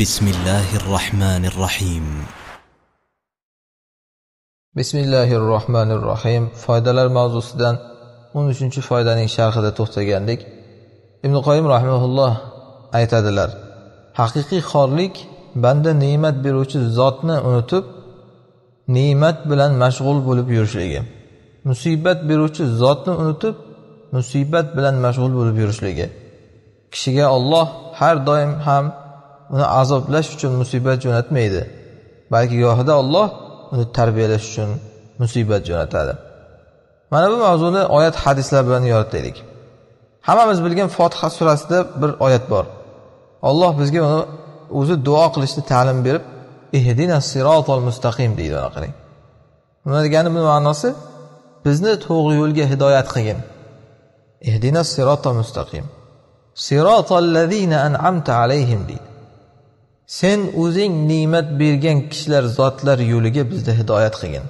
Bismillahirrahmanirrahim. Bismillahirrahmanirrahim. Foydalar mavzusidan 13-foydaning sharhida to'xtagandik. Ibn Qoyyim rahimahulloh aytadilar: haqiqiy xorlik banda ne'mat beruvchi zotni unutib, ne'mat bilan mashg'ul bo'lib yurishligi. Musibat beruvchi zotni unutib, musibat bilan mashg'ul bo'lib yurishligi. Kishiga Alloh har doim ham uni azoblash uchun musibat jo'natmaydi, balki gohida Alloh uni tarbiyalash uchun musibat jo'natadi. Mana bu mavzuni oyat hadislar bilan yoritaylik. Hammamiz bilgan Fotiha surasida bir oyat bor. Alloh bizga uni o'zi duo qilishni ta'lim berib, ihdinas siratal mustaqim deydi. Mana qarang. Nima degani bu ma'nosi? Bizni to'g'ri yo'lga hidoyat qilgin. Ihdinas siratal mustaqim. Siratal ladzina an'amta alayhim deydi. Sen o'zing ne'mat bergan kishilar, zotlar yo'liga bizni hidoyat qilgin.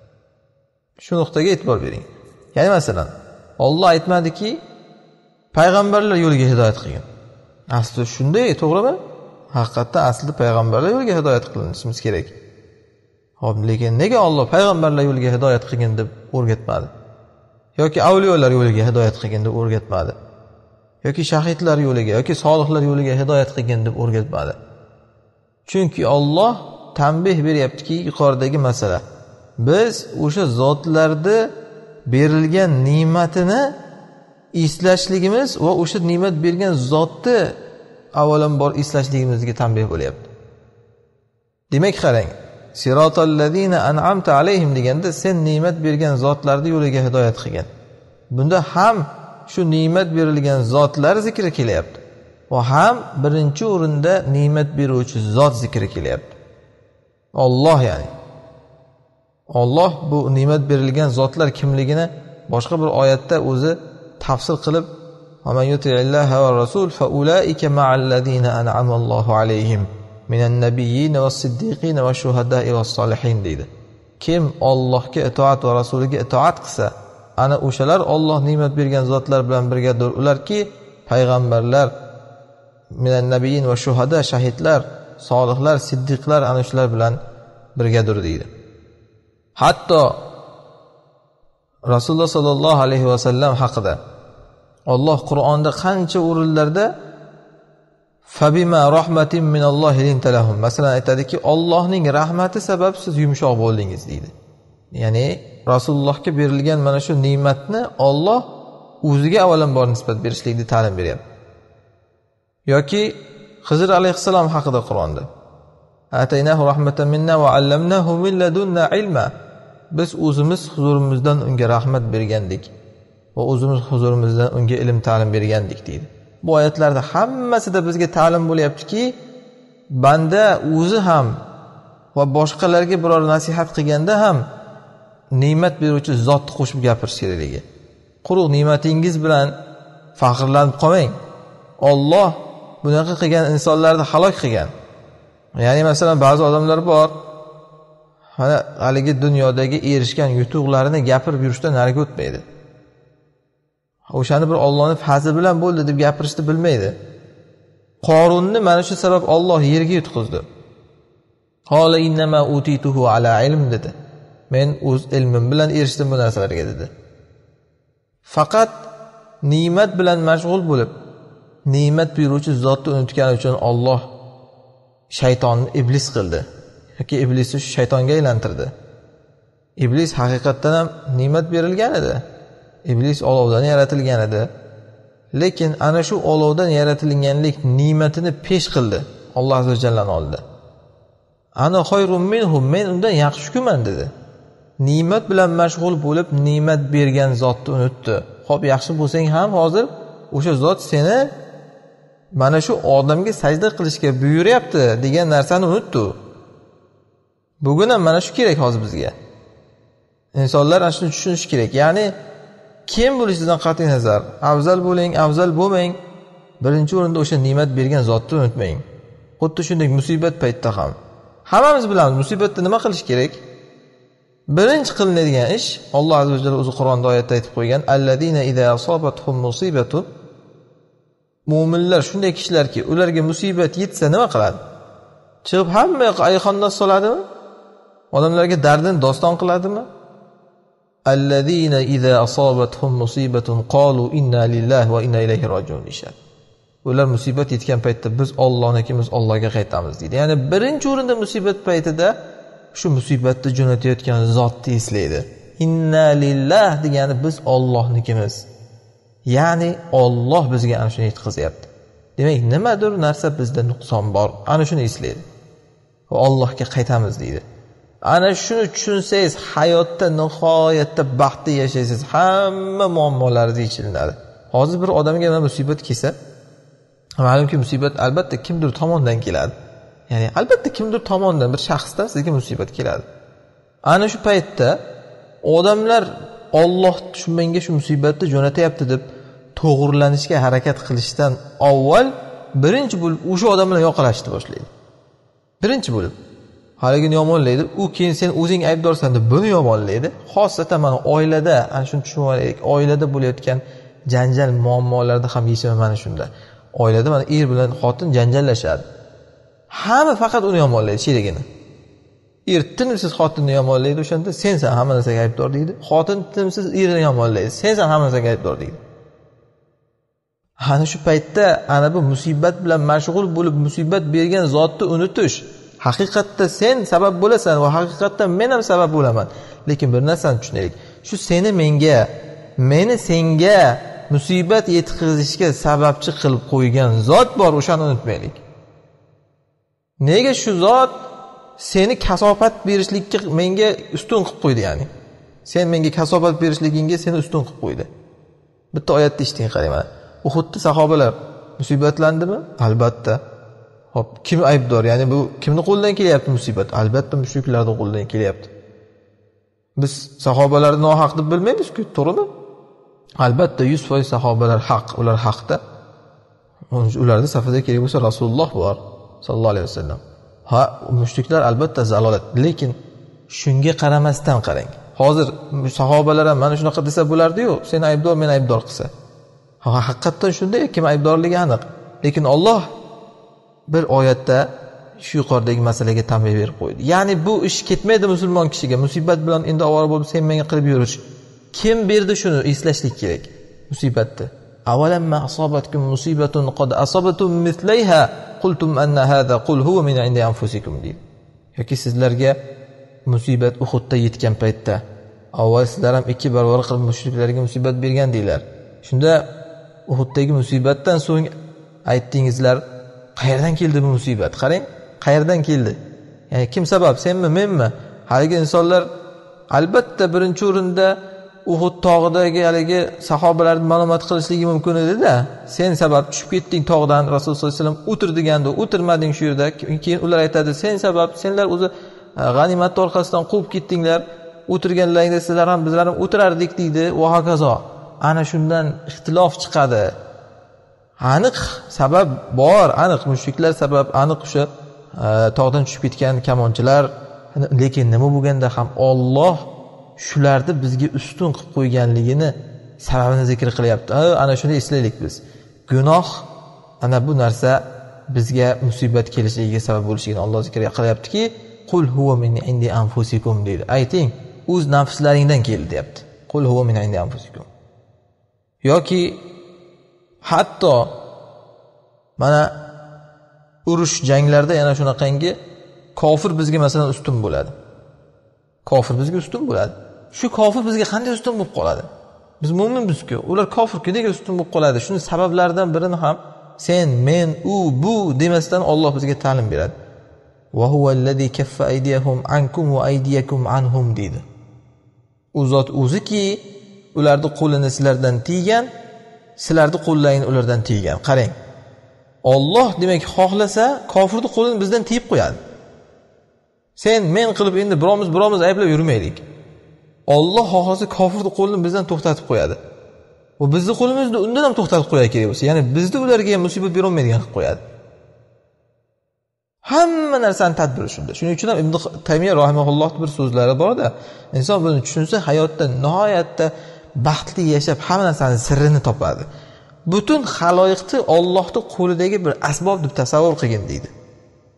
Shu nuqtaga e'tibor bering. Ya'ni masalan, Alloh aytmadiki, payg'ambarlar yo'liga hidoyat qilgin. Asli shunday, to'g'rimi? Haqiqatda asli payg'ambarlar yo'liga hidoyat qilinishimiz kerak. Xo'p, lekin nega Alloh payg'ambarlar yo'liga hidoyat qilgin deb o'rgatmadi? Yoki avliyolar yo'liga hidoyat qilgin deb o'rgatmadi? Yoki shahidlar yo'liga, yoki solihlar yo'liga hidoyat qilgin deb o'rgatmadi? Chunki Alloh tanbeh beryaptiki, yuqoridagi masala. Biz o'sha zotlarda berilgan ne'matini eslashligimiz va o'sha ne'mat bergan zotni avvalambor eslashligimizga tanbeh bo'lyapti. Demak, qarang, siratal ladzina an'amta alayhim deganda sen ne'mat bergan zotlarni yo'liga hidoyat qilgan. Bunda ham shu ne'mat berilgan zotlar zikri kelyapti. Va ham birinchi o'rinda ne'mat beruvchi zot zikri kelyapti. Alloh, ya'ni Alloh bu ne'mat berilgan zotlar kimligini boshqa bir oyatda o'zi tafsir qilib, "Va man yuti'illaha va rasul fa ulaika ma'al ladzina an'ama Allohu alayhim minan nabiyyin was-siddiqin wash-shuhada'i was-solihin" deydi. Kim Allohga itoat va rasuliga itoat qilsa, ana o'shalar Alloh ne'mat bergan zotlar bilan birgadir. Ularki payg'ambarlar, minan nabiyyin va shuhada, shahidlar, solihlar, siddiqlar ana shular bilan birgadir deydi. Hatto Rasululloh sallallohu alayhi va sallam haqida Alloh Qur'onda qancha o'rinlarda fabima rahmatin minallohi linta lahum, masalan aytadiki, Allohning rahmati sabab siz yumshoq bo'ldingiz deydi. Ya'ni Rasulullohga berilgan mana shu ne'matni Alloh o'ziga avvalambor nisbat berishlikni ta'lim beryapti. Yoki Xizr alayhissalom haqida Qur'onda ataynahu rahmatan minna va allamnahu min ladunna ilma, biz o'zimiz huzurimizdan unga rahmat bergandik va o'zimiz huzurimizdan unga ilm ta'lim bergandik deydi. Bu oyatlarda hammasida bizga ta'lim bo'lyaptiki, banda o'zi ham va boshqalarga biror nasihat qilganda ham ne'mat beruvchi zotni qo'shib gapirish kerakligi. Quruq ne'matingiz bilan faxrlanib qolmang. Alloh bunaqa qilgan insonlarni halok qilgan. Ya'ni masalan ba'zi odamlar bor, mana haligi dunyodagi erishgan yutuqlarini gapirib yurishdan nariga o'tmaydi. O'shani bir Allohning fazli bilan bo'ldi deb gapirishni bilmaydi. Qorunni mana shu sabab Alloh yerga yutqizdi. Qala innama utituhu ala ilm dedi. Men o'z ilmim bilan erishdim bu narsalarga dedi. Faqat ne'mat bilan mashg'ul bo'lib, ne'mat beruvchi zotni unutgani uchun Alloh shaytonni iblis qildi. Yoki iblisni shaytonga aylantirdi. Iblis haqiqatdan ham ne'mat berilgan edi. Iblis olovdan yaratilgan edi. Lekin ana shu olovdan yaratilganlik ne'matini pesh qildi Alloh azza va jallaning oldida. Ana xoyrun minhum, men undan yaxshi-kuman dedi. Ne'mat bilan mashg'ul bo'lib, ne'mat bergan zotni unutdi. Xo'p, yaxshi bo'lsang ham hozir o'sha zot seni mana shu odamga sajda qilishga buyuryapti degan narsani unutdi. Bugun ham mana shu kerak hozir bizga. Insonlar ana shuni tushunishi kerak. Ya'ni kim bo'lishidan qat'iy nazar, afzal bo'ling, afzal bo'lmang, birinchi o'rinda o'sha ne'mat bergan zotni unutmang. Xuddi shunday musibat paytida ham. Hammamiz bilamiz, musibatda nima qilish kerak? Birinchi qilinadigan ish, Alloh azza va jalla o'zi Qur'onda oyatda aytib qo'ygan, allazina idza asabatuhum musibatun, mu'minlar shunday kishilarki, ularga musibat yetsa nima qiladi? chiqib hamma yoqqa ayxondan soladimi? Odamlarga dardini doston qiladimi? Allazina iza asabathum musibatun qalu inna lillahi va inna ilayhi rojiun deyshadi. Ular musibat yetgan paytda biz Allohnikimiz, Allohga qaytamiz deydi. Ya'ni birinchi o'rinda musibat paytida shu musibatni jo'natayotgan zotni eslaydi. Inna lillahi degani biz Allohnikimiz. Ya'ni Alloh bizga ana shuni yetkazyapti. Demak, nimadir narsa bizda nuqson bor, ana shuni eslaydi. Va Allohga qaytamiz deydi. Ana shuni tushunsangiz, hayotda nihoyatda baxtli yashaysiz, hamma muammolaringiz yechilinadi. Hozir bir odamga mana musibat kelsa, ma'lumki musibat albatta kimdir tomonidan keladi. Ya'ni albatta kimdir tomonidan, bir shaxsdan sizga musibat keladi. Ana shu paytda odamlar Alloh shu menga shu musibatni jo'natyapti deb to'g'rilanishga harakat qilishdan avval birinchi bo'lib o'sha odam bilan yoqalashni boshlaydi. Birinchi bo'lib haligini yomonlaydi, u keyin sen o'zing aybdorsan deb buni yomonlaydi. Xosatan mana oilada, ana shuni tushunib olaylik, oilada bo'layotgan janjal muammolarda ham yechimi mana shunda. Oilada mana er bilan xotin janjallashadi. Hamma faqat uni yomonlaydi, sherigini. Er tinimsiz xotinni yomonlaydi, o'shanda sensan hamma narsaga aybdor deydi. Xotin tinimsiz erini yomonlaydi, sensan hamma narsaga aybdor deydi. Ana shu paytda ana bu musibat bilan mashg'ul bo'lib, musibat bergan zotni unutish. Haqiqatda sen sabab bo'lasan va haqiqatda men ham sabab bo'laman. Lekin bir narsani tushunaylik. Shu seni menga, meni senga musibat yetkazishga sababchi qilib qo'ygan zot bor, o'shani unutmaylik. Nega shu zot seni kasobat berishlikka menga ustun qilib qo'ydi, ya'ni. Sen menga kasobat berishligingga seni ustun qilib qo'ydi. Bitta oyatni eshiting, qarang mana. Uhudda sahobalar musibatlandimi? Albatta. Hop, kim aybdor? Ya'ni bu kimning qo'lidan kelyapti musibat? Albatta mushriklarning qo'lidan kelyapti. Biz sahobalarni nohaq deb bilmaymiz-ku, to'g'rimi? Albatta 100% sahobalar haq, ular haqda. Ularning safida kerak bo'lsa Rasululloh bor, sallallohu alayhi vasallam. Ha, mushriklar albatta zalolat, lekin shunga qaramasdan qarang. Hozir sahobalar ham mana shunaqa desa bo'lardi-yu, sen aybdor, men aybdor qilsa. Ha, haqiqatan shunday, kim aybdorligi aniq. Lekin Alloh bir oyatda shu yuqoridagi masalaga tanbeh berib qo'ydi. Ya'ni bu ish ketmaydi musulmon kishiga. Musibat bilan endi ovora bo'lib sen menga qilib yurish. Kim berdi shuni eslashlik kerak. Musibatni. Avalamma asabatkum musibatun qad asabatum mislayha qultum anna hadha qul huwa min indi anfusikum deydi. Yoki sizlarga musibat Uhudda yetgan paytda avval sizlar ham 2 barobar qilib mushriklarga musibat bergan deylar. Shunda Uhuddagi musibatdan so'ng aytdingizlar, qayerdan keldi bu musibat? Qarang, qayerdan keldi? Ya'ni kim sabab, senmi, menmi? Haligi insonlar albatta birinchi o'rinda Uhud tog'idagi haligi sahobalarni ma'lumot qilishligi mumkin edi-da. Sen sabab tushib ketding tog'dan, Rasululloh sollallohu alayhi vasallam o'tir deganda, o'tirmading shu yerda. Keyin ular aytadi, sen sabab, senlar o'zi g'animat orqasidan quvib ketdinglar. O'tirganlaringda sizlar ham bizlar ham o'tirardik deydi va hokazo. Ana shundan ixtilof chiqadi. Aniq sabab bor, aniq mushriklar sabab, aniq o'sha tog'dan tushib ketgan kamonchilar. Lekin nima bo'lganda ham Alloh shularni bizga ustun qilib qo'yganligini sababini zikr qilyapti. Ana shuni eslaylik biz. Gunoh ana bu narsa bizga musibat kelishligiga sabab bo'lishini Alloh zikr qilyaptiki, qul huwa min indi anfusikum deydi. Ayting, o'z nafslaringdan keldi deyapti. Qul huwa min indi anfusikum. Yoki hatto mana urush janglarda yana shunaqangi kofir bizga masalan ustun bo'ladi. Kofir bizga ustun bo'ladi. Shu kofir bizga qanday ustun bo'lib qoladi? Biz mu'minmiz-ku, ular kofir-ku, nega ustun bo'lib qoladi? Shuni sabablaridan birini ham sen, men, u, bu demasdan Alloh bizga ta'lim beradi. Va huvallazi kaffa aydiyahum ankum va aydiyakum anhum deydi. U zot o'ziki ularning qo'lini sizlardan tiygan, sizlarning qo'llaringiz ulardan tiygan. Qarang. Alloh demak xohlasa kofirning qo'lini bizdan tiyib qo'yadi. Sen men qilib endi biromiz ayblab yurmaylik. Alloh xohlasa kofirning qo'lini bizdan to'xtatib qo'yadi. Va bizning qo'limizni undan ham to'xtatib qo'yadi kerak bo'lsa, ya'ni bizni ularga ham musibat bera olmaydigan qilib qo'yadi. Hamma narsani tadbiri shunda. Shuning uchun ham Ibn Taymiyo rahimahullohning bir so'zlari bor-da, inson buni tushunsa hayotda nihoyatda baxtli yashab hamma narsaning sirrini topadi. Butun xaloyiqni Allohning qo'lidagi bir asbob deb tasavvur qilgin deydi.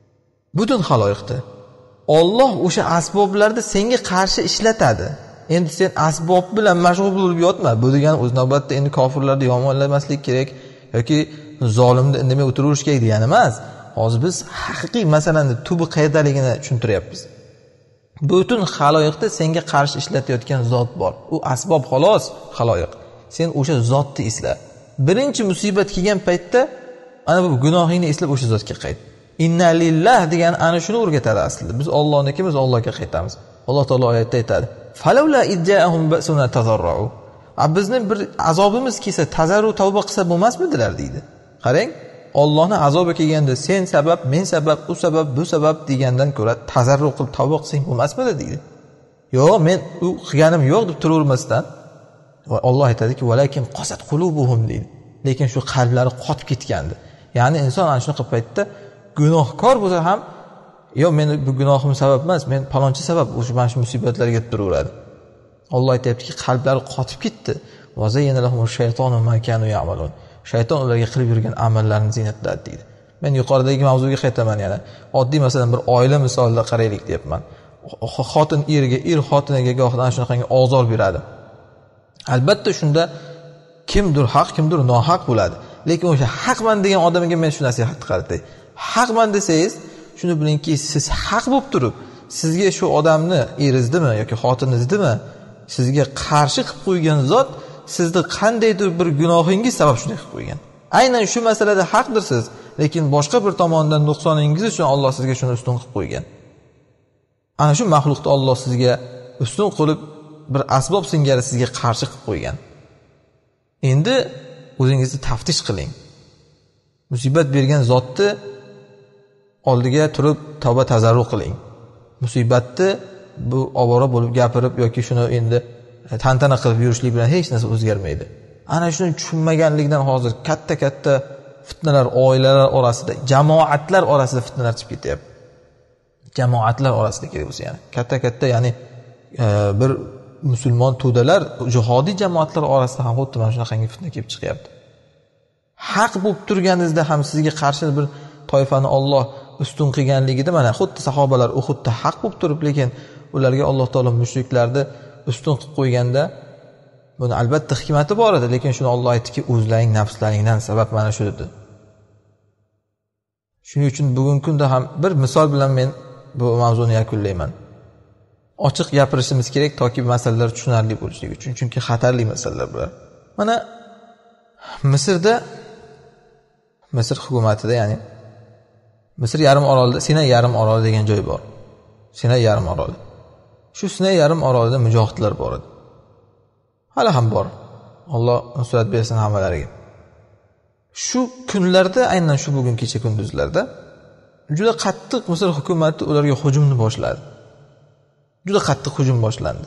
butun xaloyiqda. Alloh o'sha asboblarni senga qarshi ishlatadi. Endi sen asbob bilan mashg'ul bo'lib yotma. Bu degani o'z navbatda endi kofirlarni yomonlamaslik kerak yoki zolimni indamay o'tiraverish kerak degani emas. Hozir biz haqiqiy masalani tubi qayerdaligini tushuntiryapmiz. Butun xaloyiqda senga qarshi ishlatayotgan zot bor. U asbob xolos, xaloyiq. Sen o'sha zotni esla. Birinchi musibat kelgan paytda ana bu gunohingni eslab o'sha zotga qayt. Inna lillah degan ana shuni o'rgatadi aslida. Biz Allohnikimiz, Allohga qaytamiz. Alloh taolo oyatda aytadi: "Falawla idja'ahum ba'suna tazarra'u." Bizning bir azobimiz kelsa, tazarru tavba qilsa bo'lmasmidilar deydi. Qarang, Allohning azobi kelganda sen sabab, men sabab, u sabab, bu sabab degandan ko'ra tazarru qilib tavba qilsang bo'lmasmidi deydi. Yo'q, men u qilganim yo'q deb turavermasdan Alloh aytadiki: "Valakin qasat qulubuhum" deydi. Lekin shu qalblari qotib ketgandi. Ya'ni inson ana shunaqa paytda gunohkor bo'lsa ham, "Yo'q, men bu gunohim sabab emas, men palonchi sabab o'sha mana shu musibatlarga yetib turaveradi." Alloh aytayaptiki, qalblari qotib ketdi. "Va zayyana lahum shaytonu ma kanu ya'malun." Shayton ularga qilib yurgan amallarini zinatladi deydi. Men yuqoridagi mavzuga qaytaman yana. Oddiy masalan bir oila misolida qaraylik deyapman. Xotin eriga, er xotiniga gohdan shunaqangi ozor beradi. Albatta shunda kimdir haq, kimdir nohaq bo'ladi. Lekin o'sha haqman degan odamga men shu nasihatni qaratay. Haqman desangiz, shuni bilingki, siz haq bo'lib turib, sizga shu odamni eringizdimi yoki xotiningizdimi, sizga qarshi qilib qo'ygan zot sizni qandaydir bir gunohingiz sabab shunday qilib qo'ygan. Aynan shu masalada haqdirsiz, lekin boshqa bir tomondan nuqsoningiz uchun Alloh sizga shuni ustun qilib qo'ygan. Ana shu maxluqni Alloh sizga ustun qilib bir asbob singari sizga qarshi qilib qo'ygan. Endi o'zingizni taftish qiling. Musibat bergan zotni oldiga turib tavba tazarru qiling. Musibatni bu ovora bo'lib gapirib yoki shuni endi tantana qilib yurishlik bilan hech narsa o'zgarmaydi. Ana shuni tushunmaganlikdan hozir katta fitnalar oilalar orasida, jamoatlar orasida fitnalar chiqib ketyapti. Jamoatlar orasida kerak bo'lsa, ya'ni katta ya'ni bir musulmon to'dalar, jihodiy jamoatlar orasida ham xuddi mana shunaqangi fitna kelib chiqyapti. Haq bo'lib turganingizda ham sizga qarshi bir toifani Alloh ustun qilganligida mana xuddi sahobalar Uhudda haq bo'lib turib, lekin ularga Alloh taolo mushriklarni ustun qilib qo'yganda buni albatta hikmati bor edi, lekin shuni Alloh aytdiki, o'zlaring nafslaringdan sabab mana shu dedi. Shuning uchun bugungi kunda ham bir misol bilan men bu mavzuni yakunlayman. Ochiq gapirishimiz kerak toki masalalar tushunarli bo'lishligi uchun, chunki xatarli masalalar bular. Mana Misr hukumatida, ya'ni Misr yarim orolida Sinay yarim oroli degan joy bor. Sinay yarim oroli. Shu Sinay yarim orolida mujohidlar bor edi. Hali ham bor. Alloh nusrat bersin hammalariga. Shu kunlarda, aynan shu bugun kecha kunduzlarda juda qattiq Misr hukumati ularga hujumni boshladi. Juda qattiq hujum boshlandi.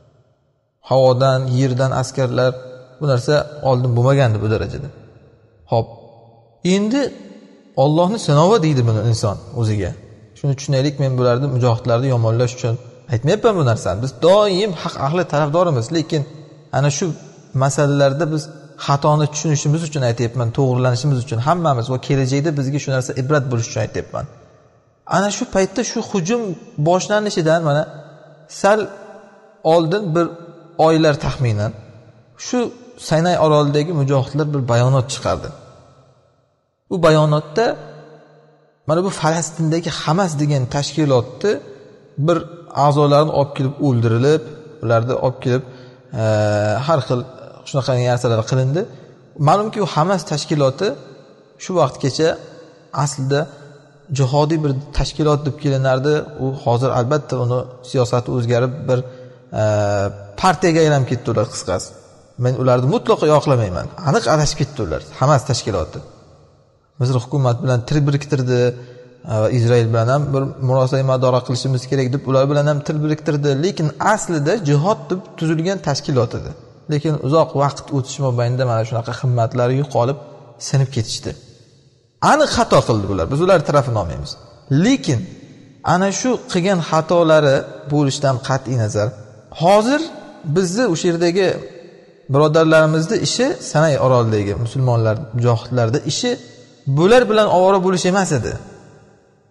Havodan, yerdan askarlar, bu narsa oldin bo'lmagandi bu darajada. Xo'p, endi Allohning sinovi deydi buni inson o'ziga. Shuni tushunaylik, men bularni mujohidlarni yomonlash uchun aytmayapman bu narsani. Biz doim haq ahli tarafdorimiz, lekin ana shu masalalarda biz xatoni tushunishimiz uchun aytayapman, to'g'rilanishimiz uchun hammamiz va kelajakda bizga shu narsa ibrat bo'lishi uchun aytayapman. Ana shu paytda shu hujum boshlanishidan mana sal oldin bir oylar taxminan shu Sinay orolidagi mujohidlar bir bayonot chiqardi. Bu bayonotda mana bu Falastindagi Hamas degan tashkilotni bir a'zolarini olib kelib o'ldirilib, ularni olib kelib har xil shunaqa narsalar qilindi. Ma'lumki, u Hamas tashkiloti shu vaqtgacha aslida jihodiy bir tashkilot deb kelinardi. U hozir albatta uni siyosati o'zgarib bir partiyaga aylanib ketdi ular qisqasi. Men ularni mutlaqo yoqlamayman. Aniq adashib ketdi ular. Hamas tashkiloti Misr hukumat bilan til biriktirdi va Izrail bilan ham bir murosa madora qilishimiz kerak deb ular bilan ham til biriktirdi, lekin aslida jihod deb tuzilgan tashkilot edi. Lekin uzoq vaqt o'tish mobaynida mana shunaqa himmatlari yo'qolib, sinib ketishdi. Aniq xato qildi bular. Biz ular tarafini olmaymiz. Lekin ana shu qilgan xatolari bo'lishidan qat'iy nazar, hozir bizni o'sha yerdagi birodarlarimizning ishi, Sinay orolidagi musulmonlar, mujohidlarning ishi bular bilan ovora bo'lish emas edi.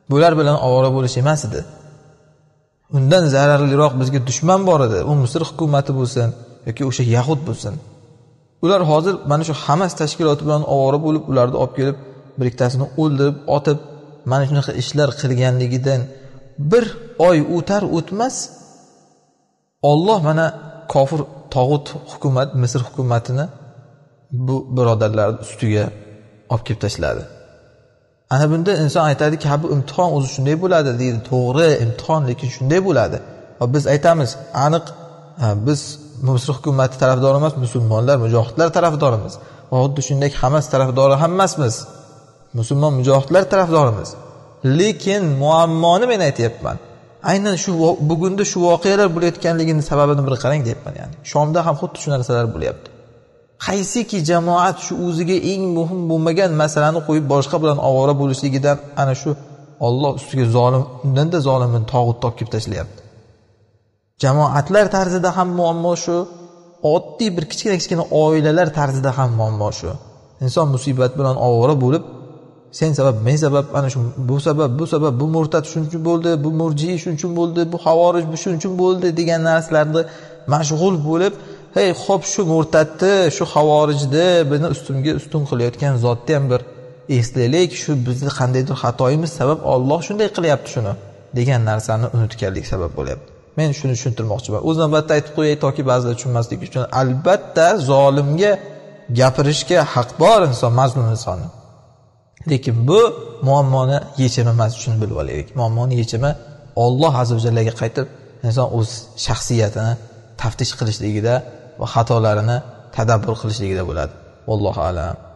bular bilan ovora bo'lish emas edi. Undan zararliroq bizga dushman bor edi. U Misr hukumati bo'lsin yoki o'sha Yahud bo'lsin. Ular hozir mana shu Hamas tashkiloti bilan ovora bo'lib, ularni olib kelib, bir ikkitasini o'ldirib, otib, mana shunaqa ishlar qilganligidan bir oy o'tar o'tmas Alloh mana kofir tog'ut hukumat, Misr hukumatini bu birodarlar ustiga olib kelib tashladi. Ana bunda inson aytadiki, "Ha bu imtihon o'zi shunday bo'ladi" deydi. To'g'ri, imtihon, lekin shunday bo'ladi. Va biz aytamiz, aniq biz Misr hukumati tarafdori emas, musulmonlar, mujohidlar tarafdorimiz. Va xuddi shunday Hamas tarafdori ham emasmiz. Musulmon mujohidlar tarafdorimiz. Lekin muammoni men aytayapman. Aynan shu bugunda shu voqealar bo'layotganligining sababini bir qarang deyapman, ya'ni. Shomda ham xuddi shu narsalar bo'lyapti. Qaysiki jamoat shu o'ziga eng muhim bo'lmagan masalani qo'yib boshqa bilan ovora bo'lishligidan ana shu Alloh ustiga zolim, undanda zolimni tog'ut topib tashlayapti. Jamoatlar tarzida ham muammo shu, oddiy bir kichkina oilalar tarzida ham muammo shu. Inson musibat bilan ovora bo'lib, sen sabab, men sabab, ana shu bu sabab, bu murtad shuning uchun bo'ldi, bu murji shuning uchun bo'ldi, bu havorij bu shuning uchun bo'ldi degan narsalarni mashg'ul bo'lib, hey, xo'p shu murtadni, shu havorijni bizni ustunga ustun qilayotgan zotni ham bir eslaylik, shu bizni qandaydir xatoyimiz sabab Alloh shunday qilyapti shuni degan narsani unutganlik sabab bo'lyapti. Men shuni tushuntirmoqchiman. O'z navbatda aytib qo'yay, toki ba'zilar tushunmasligi uchun, albatta zolimga gapirishga haq bor inson, mazlum insonni. Lekin bu muammoni yechimi emas, shuni bilib olaylik. Muammoni yechimi Alloh azza va jallaga qaytib, inson o'z shaxsiyatini taftish qilishligida va xatolarini tadabbur qilishligida bo'ladi. Vallohu a'lam.